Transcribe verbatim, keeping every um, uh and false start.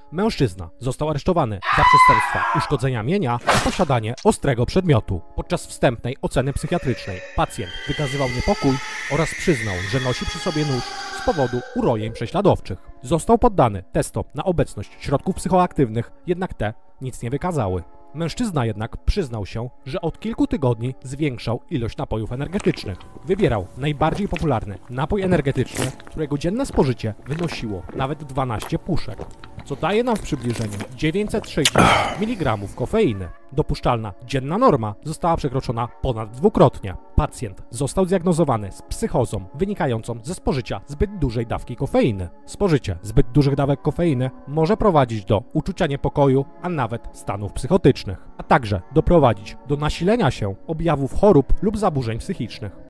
Mężczyzna został aresztowany za przestępstwa uszkodzenia mienia i posiadanie ostrego przedmiotu. Podczas wstępnej oceny psychiatrycznej pacjent wykazywał niepokój oraz przyznał, że nosi przy sobie nóż z powodu urojeń prześladowczych. Został poddany testom na obecność środków psychoaktywnych, jednak te nic nie wykazały. Mężczyzna jednak przyznał się, że od kilku tygodni zwiększał ilość napojów energetycznych. Wybierał najbardziej popularny napój energetyczny, którego dzienne spożycie wynosiło nawet dwanaście puszek, co daje nam w przybliżeniu dziewięćset sześćdziesiąt miligramów kofeiny. Dopuszczalna dzienna norma została przekroczona ponad dwukrotnie. Pacjent został zdiagnozowany z psychozą wynikającą ze spożycia zbyt dużej dawki kofeiny. Spożycie zbyt dużych dawek kofeiny może prowadzić do uczucia niepokoju, a nawet stanów psychotycznych, a także doprowadzić do nasilenia się objawów chorób lub zaburzeń psychicznych.